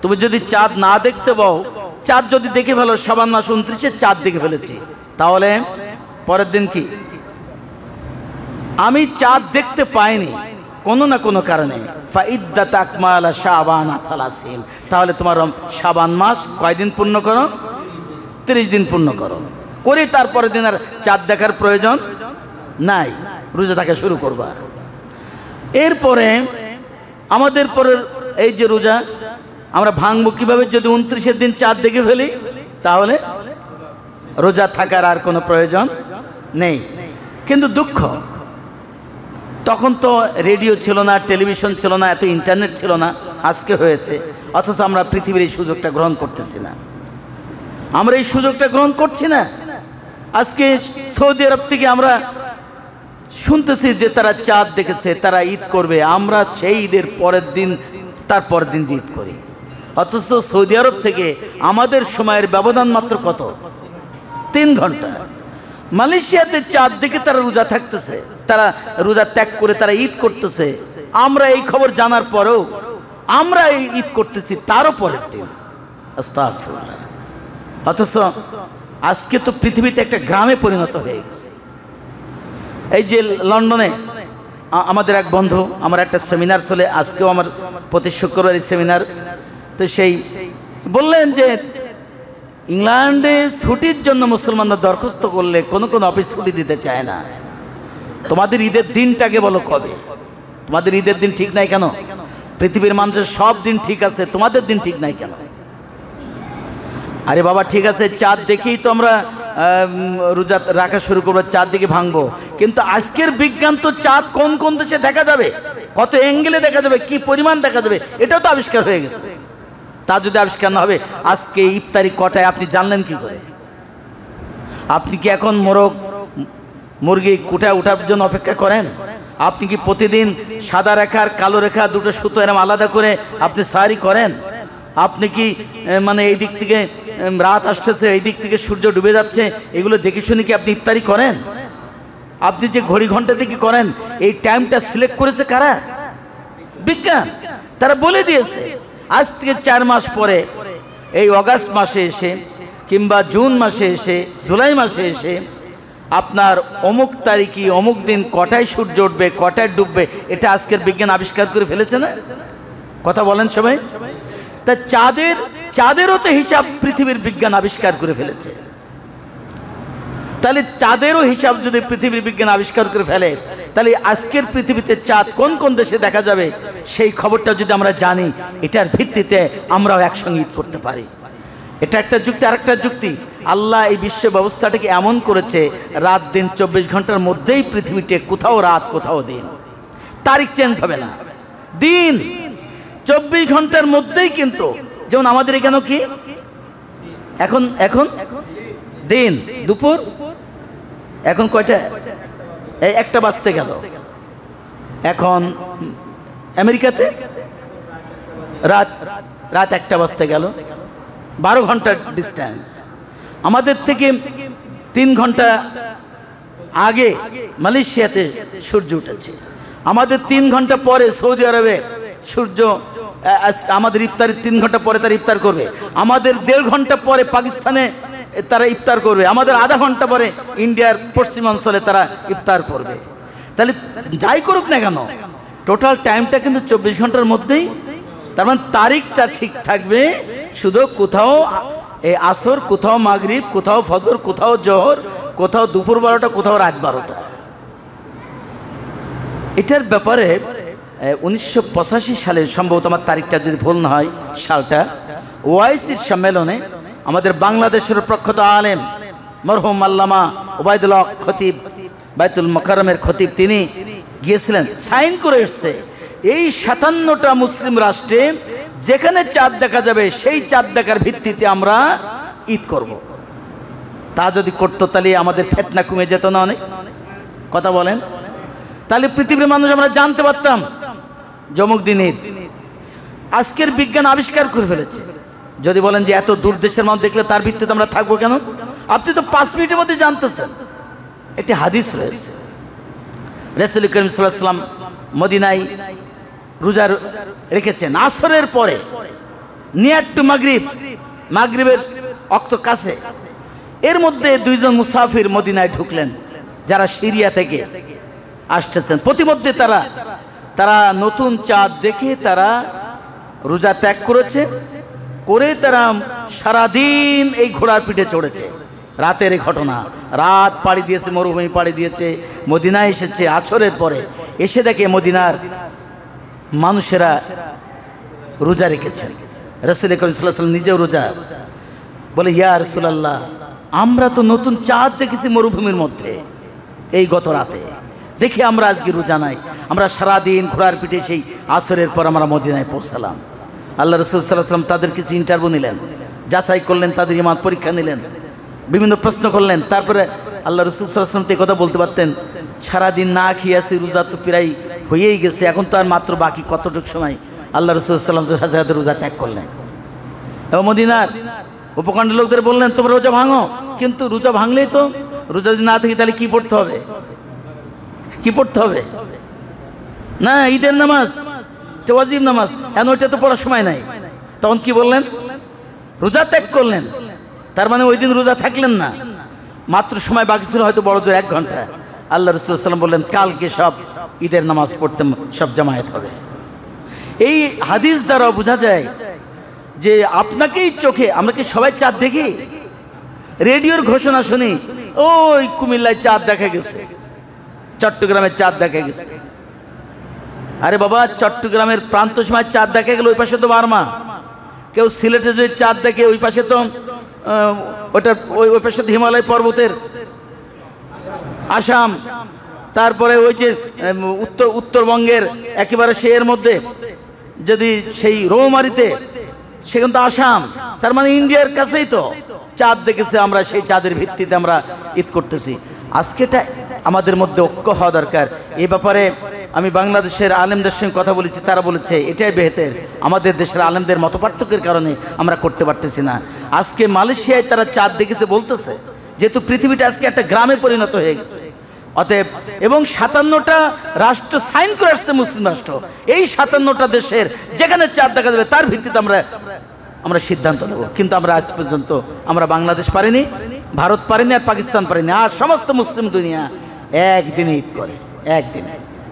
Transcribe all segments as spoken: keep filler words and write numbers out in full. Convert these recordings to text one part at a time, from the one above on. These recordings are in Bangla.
তুমি যদি চাঁদ না দেখতে পাও, চাঁদ যদি দেখে ফেলো শাবান মাস উনত্রিশে চাঁদ দেখে ফেলেছি, তাহলে পরের দিন কি আমি চাঁদ দেখতে পাইনি কোনো না কোনো কারণে, ফাইদ্দাত আকমালা শাবান সালাসিন, তাহলে তোমার শাবান মাস কয়দিন পূর্ণ করো? তিরিশ দিন পূর্ণ করো। করে তারপরের দিন আর চাঁদ দেখার প্রয়োজন নাই, রোজা থাকা শুরু করবা। এরপরে আমাদের পরের এই যে রোজা আমরা ভাঙবো কিভাবে? যদি উনত্রিশের দিন চাঁদ দেখে ফেলি তাহলে রোজা থাকার আর কোনো প্রয়োজন নেই। কিন্তু দুঃখ, তখন তো রেডিও ছিল না, টেলিভিশন ছিল না, এত ইন্টারনেট ছিল না, আজকে হয়েছে। অথচ আমরা পৃথিবীর এই সুযোগটা গ্রহণ করতেছি না, আমরা এই সুযোগটা গ্রহণ করছি না। আজকে সৌদি আরব থেকে আমরা শুনতেছি যে তারা চাঁদ দেখেছে, তারা ঈদ করবে, আমরা সেই ঈদের পরের দিন তার পরের দিন ঈদ করি। অথচ সৌদি আরব থেকে আমাদের সময়ের ব্যবধান মাত্র কত? তিন ঘন্টা। মালয়েশিয়াতে চাঁদ দেখে তারা রোজা থাকতেছে, তারা রোজা ত্যাগ করে তারা ঈদ করতেছে। আমরা এই খবর জানার পরেও আমরা এই ঈদ করতেছি তারও পরের দিন। আস্তাগফিরুল্লাহ। অথচ আজকে তো পৃথিবীতে একটা গ্রামে পরিণত হয়ে গেছে। এই যে লন্ডনে আমাদের এক বন্ধু, আমার একটা সেমিনার চলে, আজকেও আমার প্রতি শুক্রবার এই সেমিনার, তো সেই বললেন যে ইংল্যান্ডে ছুটির জন্য মুসলমানরা দরখাস্ত করলে কোনো কোনো অফিস ছুটি দিতে চায় না। তোমাদের ঈদের দিনটাকে বলো কবে? তোমাদের ঈদের দিন ঠিক নাই কেন? পৃথিবীর মানুষের সব দিন ঠিক আছে, তোমাদের দিন ঠিক নাই কেন? আরে বাবা ঠিক আছে, চাঁদ দেখেই তো আমরা রোজা রাখা শুরু করবো, চাঁদ দিকে ভাঙবো। কিন্তু আজকের বিজ্ঞান তো চাঁদ কোন কোন দেশে দেখা যাবে, কত অ্যাঙ্গেলে দেখা যাবে, কি পরিমাণ দেখা যাবে, এটাও তো আবিষ্কার হয়ে গেছে। তা যদি আবিষ্কার না হবে, আজকে ইফতারি কটায় আপনি জানলেন কি করে? আপনি কি এখন মোরগ মুরগি কোটায় ওঠার জন্য অপেক্ষা করেন? আপনি কি প্রতিদিন সাদা রেখা আর কালো রেখা দুটো সুতো এরম আলাদা করে আপনি সারি করেন? আপনি কি মানে এই দিক থেকে রাত আসতেছে, এই দিক থেকে সূর্য ডুবে যাচ্ছে, এগুলো দেখে শুনে কি আপনি ইফতারি করেন? আপনি যে ঘড়ি ঘন্টা দেখে করেন, এই টাইমটা সিলেক্ট করেছে কারা? বিজ্ঞান। তারা বলে দিয়েছে আজ থেকে চার মাস পরে এই অগাস্ট মাসে এসে কিংবা জুন মাসে এসে জুলাই মাসে এসে আপনার অমুক তারিখে অমুক দিন কটায় সূর্য উঠবে, কটায় ডুববে, এটা আজকের বিজ্ঞান আবিষ্কার করে ফেলেছে না? কথা বলেন সবাই। তা চাঁদের চাঁদেরও তো হিসাব পৃথিবীর বিজ্ঞান আবিষ্কার করে ফেলেছে। তাহলে চাঁদেরও হিসাব যদি পৃথিবীর বিজ্ঞান আবিষ্কার করে ফেলে, তাহলে আজকের পৃথিবীতে চাঁদ কোন কোন দেশে দেখা যাবে সেই খবরটা যদি আমরা জানি, এটার ভিত্তিতে আমরাও একসঙ্গে ঈদ করতে পারি। এটা একটা যুক্তি। আরেকটা যুক্তি, আল্লাহ এই বিশ্ব ব্যবস্থাটাকে এমন করেছে রাত দিন চব্বিশ ঘন্টার মধ্যেই পৃথিবীতে কোথাও রাত কোথাও দিন, তারিখ চেঞ্জ হবে না, দিন চব্বিশ ঘন্টার মধ্যেই। কিন্তু যেমন আমাদের এখানেও কি এখন এখন দিন দুপুর, এখন কয়টা? এই একটা বাজতে গেল। এখন আমেরিকাতে রাত রাত একটা বাজতে গেল, বারো ঘন্টার ডিস্টেন্স। আমাদের থেকে তিন ঘন্টা আগে মালয়েশিয়াতে সূর্য উঠেছে, আমাদের তিন ঘন্টা পরে সৌদি আরবে সূর্য, আমাদের ইফতারের তিন ঘন্টা পরে তারা ইফতার করবে, আমাদের দেড় ঘন্টা পরে পাকিস্তানে তারা ইফতার করবে, আমাদের আধা ঘন্টা পরে ইন্ডিয়ার পশ্চিমাঞ্চলে তারা ইফতার করবে। তাহলে যাই করুক না কেন, টোটাল টাইমটা কিন্তু চব্বিশ ঘন্টার মধ্যেই। তার মানে তারিখটা ঠিক থাকবে, শুধু কোথাও এই আসর, কোথাও মাগরিব, কোথাও ফজর, কোথাও জোহর, কোথাও দুপুর বারোটা, কোথাও রাত বারোটা। এটার ব্যাপারে উনিশশো পঁচাশি সালে সম্ভবত, আমার তারিখটা যদি ভুল না হয়, সালটা ওআইসির সম্মেলনে আমাদের বাংলাদেশের প্রখ্যাত আলেম মরহুম আল্লামা ওবায়দুল্লাহ খতিব, বাইতুল মোকাররমের খতিব, তিনি গিয়েছিলেন, সাইন করে এসছে এই সাতান্নটা মুসলিম রাষ্ট্রে যেখানে চাঁদ দেখা যাবে সেই চাঁদ দেখার ভিত্তিতে আমরা ঈদ করব। তা যদি করতো তাহলে আমাদের ফিতনা কমে যেত না অনেক? কথা বলেন। তাহলে পৃথিবীর মানুষ আমরা জানতে পারতাম যমুক দিন ঈদ। আজকের বিজ্ঞান আবিষ্কার করে ফেলেছে। যদি বলেন যে এত দূর দেশের মানুষ দেখলে তার ভিত্তিতে আমরা থাকবো কেন? আপনি তো পাঁচ মিনিটের মধ্যে জানতেছেন। একটি হাদিস রয়েছে, রাসূল করিম সাল্লাল্লাহু আলাইহি ওয়াসাল্লাম মদিনায় রোজা রেখেছেন আসরের পরে, নিয়ার টু মাগরিব, মাগরিবের অক্ত কাছে। এর মধ্যে দুইজন মুসাফির মদিনায় ঢুকলেন, যারা সিরিয়া থেকে আসতেছেন। প্রতিমধ্যে তারা তারা নতুন চাঁদ দেখে তারা রোজা ত্যাগ করেছে, করে তারা সারাদিন এই ঘোড়ার পিঠে চড়েছে। রাতের এই ঘটনা, রাত পাড়ি দিয়েছে, মরুভূমি পাড়ি দিয়েছে, মদিনায় এসেছে আছরের পরে। এসে দেখে মদিনার মানুষেরা রোজা রেখেছেন। রাসূল করিম সাল্লাল্লাহু আলাইহি ওয়াসাল্লাম নিজেও রোজা। বলে, ইয়া রাসূলুল্লাহ, আমরা তো নতুন চাঁদ দেখেছি মরুভূমির মধ্যে এই গত রাতে, দেখি আমরা আজকে রোজা নাই। আমরা সারাদিন ঘোড়ার পিঠে সেই আসরের পর আমরা মদিনায় পৌঁছালাম। আল্লাহ রাসূল সাল্লাল্লাহু আলাইহি ওয়াসাল্লাম তাদের কিছু ইন্টারভিউ নিলেন, যাচাই করলেন, তাদের ঈমান পরীক্ষা নিলেন, বিভিন্ন প্রশ্ন করলেন। তারপরে আল্লাহ রাসূল সাল্লাল্লাহু আলাইহি ওয়াসাল্লাম তো এই কথা বলতে পারতেন, সারাদিন না খেয়ে আছি, রোজা তো প্রায় হয়েই গেছে, এখন তো আর মাত্র বাকি কতটুকু সময়। আল্লাহ রাসূল সাল্লাল্লাহু আলাইহি ওয়াসাল্লাম হাজার হাজার রোজা ত্যাগ করলেন এবং মদিনার উপকণ্ঠের লোকদের বললেন, তোমরা রোজা ভাঙো। কিন্তু রোজা ভাঙলেই তো, রোজা যদি না থাকি তাহলে কি পড়তে হবে? কি পড়তে হবে? না, ঈদের নামাজ, ওয়াজিব নামাজ, এখন ওইটা তো পড়ার সময় নাই। তখন কি বললেন? রোজা ত্যাগ করলেন। তার মানে ওই দিন রোজা থাকলেন না, মাত্র সময় বাকি ছিল হয়তো বড় জোর এক ঘন্টা। আল্লাহ রাসূল সাল্লাল্লাহু আলাইহি ওয়াসাল্লাম বললেন, কালকে সব ঈদের নামাজ পড়তে সব জামায়াত হবে। এই হাদিস দ্বারা বোঝা যায় যে আপনাকেই চোখে, আমরা কি সবাই চাঁদ দেখি? রেডিওর ঘোষণা শুনি, ওই কুমিল্লায় চাঁদ দেখা গেছে, চট্টগ্রামের চাঁদ দেখা গেছে। আরে বাবা, চট্টগ্রামের প্রান্ত সময় চাঁদ দেখা গেল, ওই পাশে তো বার্মা। কেউ সিলেটে যদি চাঁদ দেখে, ওই পাশে তো ওটা ওই ওই পাশে তো হিমালয় পর্বতের আসাম। তারপরে ওই যে উত্তর উত্তরবঙ্গের একেবারে সে এর মধ্যে যদি সেই রৌমারিতে, সেখানে তো আসাম। তার মানে ইন্ডিয়ার কাছেই তো চাঁদ দেখেছে। আমরা সেই চাঁদের ভিত্তিতে আমরা ঈদ করতেছি। আজকেটা আমাদের মধ্যে ঐক্য হওয়া দরকার। এই ব্যাপারে আমি বাংলাদেশের আলেমদের সঙ্গে কথা বলেছি, তারা বলেছে এটাই বেহতের। আমাদের দেশের আলেমদের মতপার্থক্যের কারণে আমরা করতে পারতেছি না। আজকে মালয়েশিয়ায় তারা চাঁদ দেখেছে বলতেছে, যেহেতু পৃথিবীটা আজকে একটা গ্রামে পরিণত হয়ে গেছে। অতএব, এবং সাতান্নটা রাষ্ট্র সাইন করে আসছে, মুসলিম রাষ্ট্র। এই সাতান্নটা দেশের যেখানে চাঁদ দেখা যাবে তার ভিত্তিতে আমরা আমরা সিদ্ধান্ত নেব। কিন্তু আমরা আজ পর্যন্ত আমরা বাংলাদেশ পারিনি, ভারত পারিনি, আর পাকিস্তান পারিনি। আর সমস্ত মুসলিম দুনিয়া একদিনে ঈদ করে, একদিনে।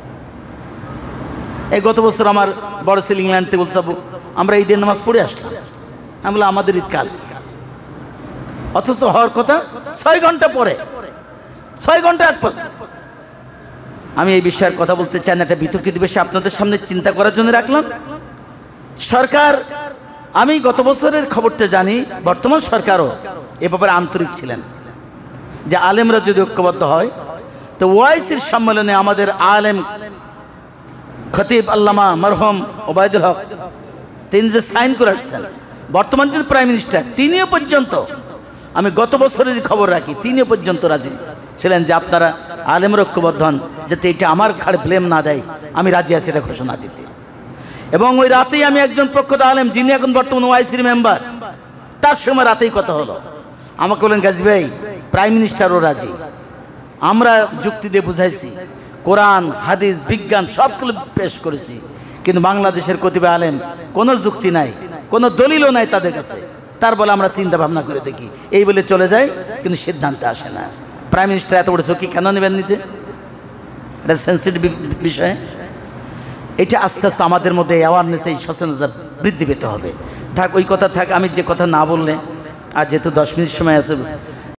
এই গত বছর আমার বড় ছেলে ইংল্যান্ড থেকে বলছে, আমরা ঈদের নামাজ পড়ে আসলাম। আমি বললাম, আমাদের ঈদ কাল, অথচ হওয়ার কথা ছয় ঘন্টা পরে, ছয় ঘন্টা এক পাশে। আমি এই বিষয়ের কথা বলতে চাই না, একটা বিতর্কিত বিষয় আপনাদের সামনে চিন্তা করার জন্য রাখলাম। সরকার, আমি গত বছরের খবরটা জানি, বর্তমান সরকারও এ ব্যাপারে আন্তরিক ছিলেন যে আলেমরা যদি ঐক্যবদ্ধ হয়, তো ওয়াইসির সম্মেলনে আমাদের আলেম খতিব আল্লামা মরহুম ওবায়দুল হক, তিনি যে সাইন করে আসছেন, বর্তমান যিনি প্রাইম মিনিস্টার, তিনিও পর্যন্ত, আমি গত বছরেরই খবর রাখি, তিনিও পর্যন্ত রাজি ছিলেন যে আপনারা আলেমরা ঐক্যবদ্ধ হন, যাতে এটা আমার ঘাড়ে ব্লেম না দেয়। আমি রাজি আছি এটা ঘোষণা দিতে। এবং ওই রাতেই আমি একজন প্রখ্যাত আলেম, যিনি এখন বর্তমান ওয়াইসির মেম্বার, তার সময় রাতেই কথা হলো। আমাকে বলেন, গাজী ভাই, প্রাইম মিনিস্টারও রাজি। আমরা যুক্তি দিয়ে বুঝাইছি, কোরআন হাদিস বিজ্ঞান সবগুলো পেশ করেছি, কিন্তু বাংলাদেশের কতিপয় আলেম কোনো যুক্তি নাই, কোনো দলিলও নাই তাদের কাছে। তার বলে আমরা চিন্তা ভাবনা করে দেখি, এই বলে চলে যায়, কিন্তু সিদ্ধান্তে আসে না। প্রাইম মিনিস্টার এত বড় ঝুঁকি কেন নেবেন নিজে? এটা সেন্সিটিভ বিষয়। এটা আস্তে আস্তে আমাদের মধ্যে অ্যাওয়ারনেস, এই সচেতনতা বৃদ্ধি পেতে হবে। থাক, ওই কথা থাক। আমি যে কথা না বললে, আর যেহেতু দশ মিনিট সময় আছে,